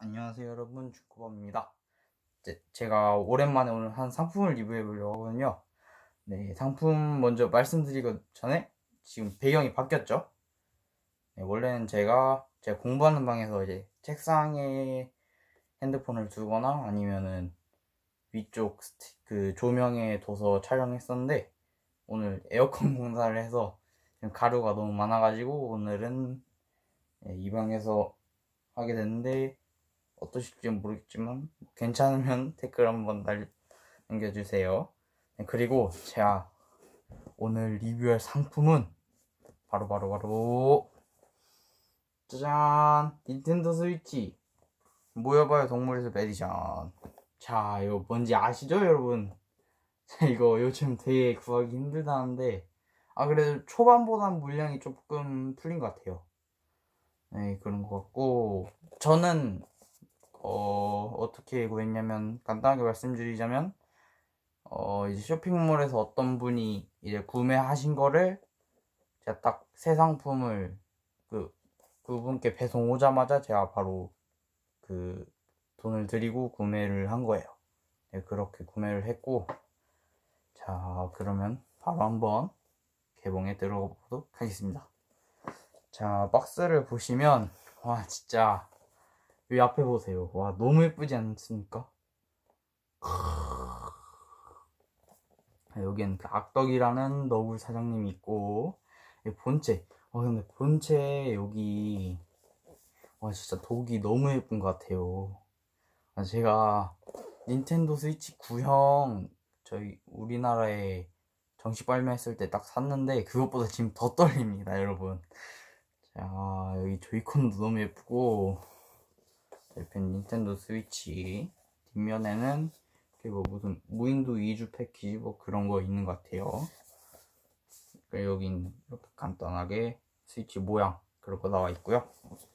안녕하세요 여러분, 주쿠버입니다. 제가 오랜만에 오늘 한 상품을 리뷰해 보려고 하거든요. 네, 상품 먼저 말씀드리기 전에 지금 배경이 바뀌었죠. 네, 원래는 제가 공부하는 방에서 이제 책상에 핸드폰을 두거나 아니면은 위쪽 그 조명에 둬서 촬영했었는데, 오늘 에어컨 공사를 해서 지금 가루가 너무 많아가지고 오늘은 이 방에서 하게 됐는데, 어떠실지 모르겠지만 괜찮으면 댓글 한번 남겨주세요. 네, 그리고 제가 오늘 리뷰할 상품은 바로 짜잔, 닌텐도 스위치 모여봐요 동물의 숲 에디션. 자, 이거 뭔지 아시죠 여러분? 이거 요즘 되게 구하기 힘들다는데, 그래도 초반보단 물량이 조금 풀린 것 같아요. 네, 그런 것 같고, 저는 어떻게 구했냐면, 간단하게 말씀드리자면, 이제 쇼핑몰에서 어떤 분이 이제 구매하신 거를 제가 딱 새 상품을 그분께 배송 오자마자 제가 바로 그 돈을 드리고 구매를 한 거예요. 네, 그렇게 구매를 했고, 자, 그러면 바로 한번 개봉에 들어가 보도록 하겠습니다. 자, 박스를 보시면, 와, 진짜, 여기 앞에 보세요. 와, 너무 예쁘지 않습니까? 여기엔 그 악덕이라는 너굴 사장님이 있고, 본체. 근데 본체 여기, 와, 진짜 독이 너무 예쁜 것 같아요. 제가 닌텐도 스위치 9형 저희 우리나라에 정식 발매했을 때 딱 샀는데, 그것보다 지금 더 떨립니다, 여러분. 자, 여기 조이콘도 너무 예쁘고, 옆엔 닌텐도 스위치, 뒷면에는 뭐 무슨 무인도 2주 패키지 뭐 그런 거 있는 것 같아요. 여긴 이렇게 간단하게 스위치 모양 그런 거 나와 있고요.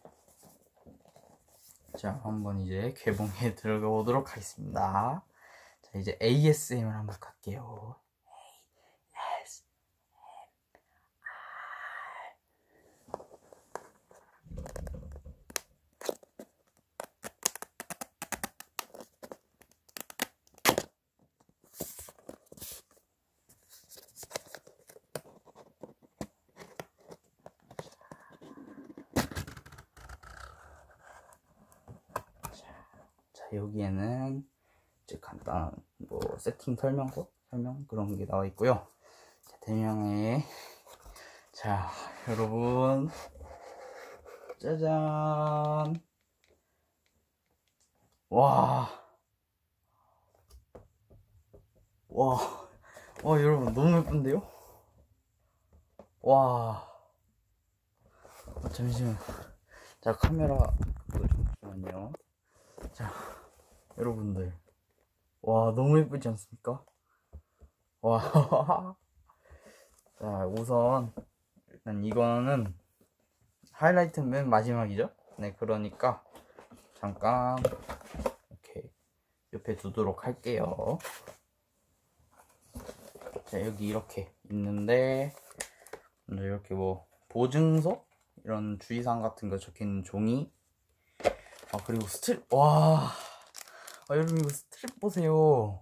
자, 한번 이제 개봉에 들어가 보도록 하겠습니다. 자, 이제 ASMR 한번 갈게요. 여기에는 이제 간단한 뭐 세팅 설명 그런 게 나와 있고요. 자, 대명에, 자, 여러분, 짜잔. 와, 여러분 너무 예쁜데요? 와, 잠시만. 자, 카메라 잠시만요. 자, 여러분들, 와, 너무 예쁘지 않습니까? 와. 자, 우선 일단 이거는 하이라이트는 맨 마지막이죠. 네, 그러니까 잠깐 이렇게 옆에 두도록 할게요. 자, 여기 이렇게 있는데, 먼저 이렇게 뭐 보증서 이런 주의사항 같은 거 적힌 종이, 그리고 스트립. 와, 여러분 이거 스트립 보세요.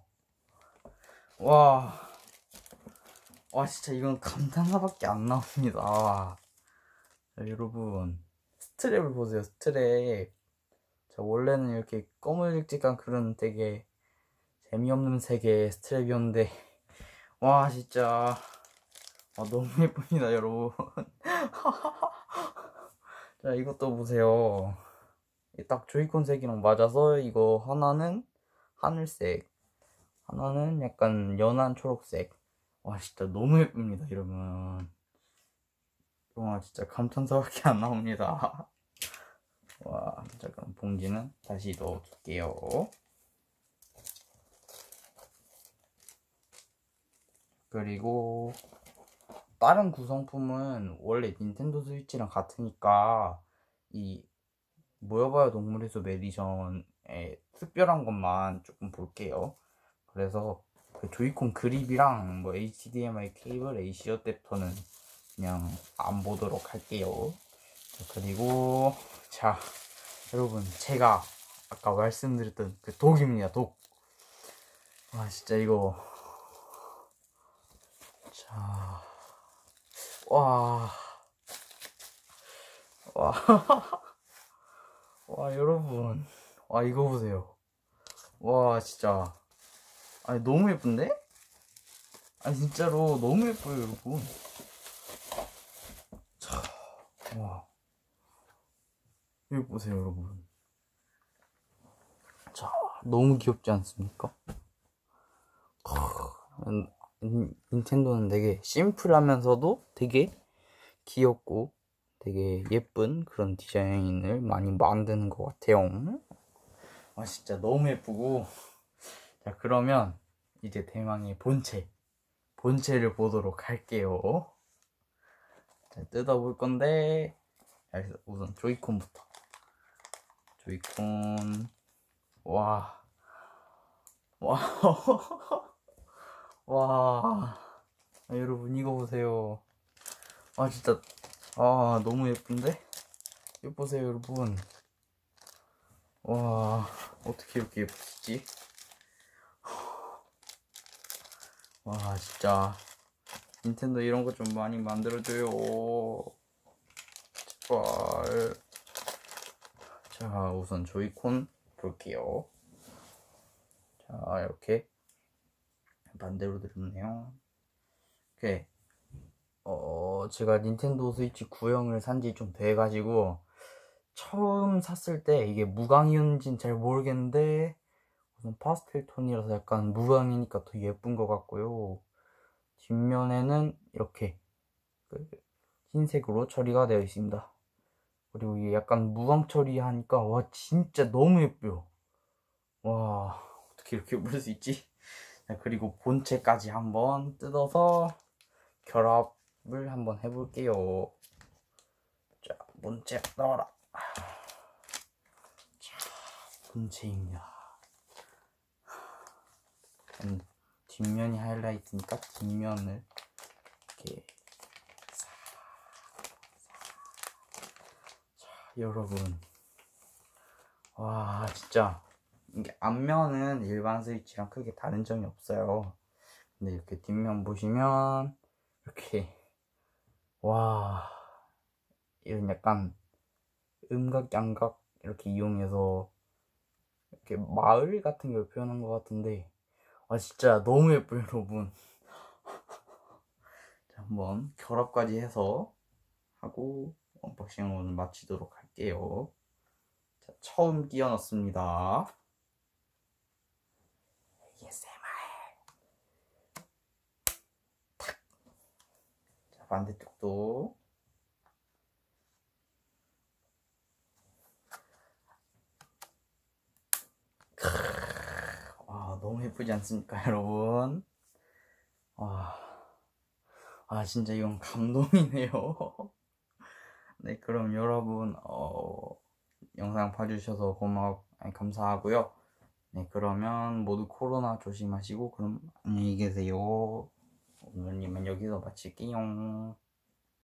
와, 진짜 이건 감탄사밖에 안 나옵니다. 자, 여러분 스트랩을 보세요. 스트랩. 자, 원래는 이렇게 꺼물직직한 그런 되게 재미없는 색의 스트랩이었는데, 와, 진짜 너무 예쁩니다 여러분. 자, 이것도 보세요. 딱 조이콘 색이랑 맞아서, 이거 하나는 하늘색, 하나는 약간 연한 초록색. 와, 진짜 너무 예쁩니다 여러분. 와, 진짜 감탄사밖에 안 나옵니다. 와, 자, 그럼 봉지는 다시 넣어둘게요. 그리고 다른 구성품은 원래 닌텐도 스위치랑 같으니까 이 모여봐요 동물의 숲 에디션의 특별한 것만 조금 볼게요. 그래서 그 조이콘 그립이랑 뭐 HDMI 케이블, AC 어댑터는 그냥 안 보도록 할게요. 자, 그리고 자, 여러분, 제가 아까 말씀드렸던 그 독입니다. 독. 와 진짜 이거. 자, 와, 와, 와 여러분, 와 이거 보세요. 와 진짜, 아니 너무 예쁜데? 아니 진짜로 너무 예뻐요 여러분. 자, 와, 이거 보세요 여러분. 자, 너무 귀엽지 않습니까? 닌텐도는 되게 심플하면서도 되게 귀엽고 되게 예쁜 그런 디자인을 많이 만드는 것 같아요. 아 진짜 너무 예쁘고. 자 그러면 이제 대망의 본체를 보도록 할게요. 자, 뜯어볼 건데, 자, 우선 조이콘부터. 조이콘. 와, 와, 와. 아, 여러분 이거 보세요. 아 진짜, 아 너무 예쁜데? 이거 보세요 여러분. 와, 어떻게 이렇게 예쁘시지? 와 진짜 닌텐도 이런 거 좀 많이 만들어줘요 제발. 자 우선 조이콘 볼게요. 자 이렇게 반대로 들었네요. 오케이. 제가 닌텐도 스위치 구형을 산지 좀 돼가지고 처음 샀을 때 이게 무광이었는지는 잘 모르겠는데 우선 파스텔 톤이라서 약간 무광이니까 더 예쁜 것 같고요. 뒷면에는 이렇게 그 흰색으로 처리가 되어 있습니다. 그리고 이게 약간 무광 처리하니까 와 진짜 너무 예뻐요. 와 어떻게 이렇게 예쁠 수 있지? 자, 그리고 본체까지 한번 뜯어서 결합을 한번 해볼게요. 자 본체 넣어라. 자 본체입니다. 뒷면이 하이라이트니까 뒷면을 이렇게. 자 여러분, 와 진짜 이게 앞면은 일반 스위치랑 크게 다른 점이 없어요. 근데 이렇게 뒷면 보시면 이렇게, 와 이런 약간 음각 양각 이렇게 이용해서 이렇게 마을 같은 걸 표현한 것 같은데 와 진짜 너무 예뻐요 여러분. 자, 한번 결합까지 해서 하고 언박싱을 오늘 마치도록 할게요. 자, 처음 끼워 넣습니다. ASMR. 탁. 자, 반대쪽도. 와, 너무 예쁘지 않습니까, 여러분? 와, 진짜 이건 감동이네요. 네, 그럼 여러분, 영상 봐주셔서 감사하고요. 네, 그러면 모두 코로나 조심하시고, 그럼 안녕히 계세요. 오늘 이만 여기서 마칠게요.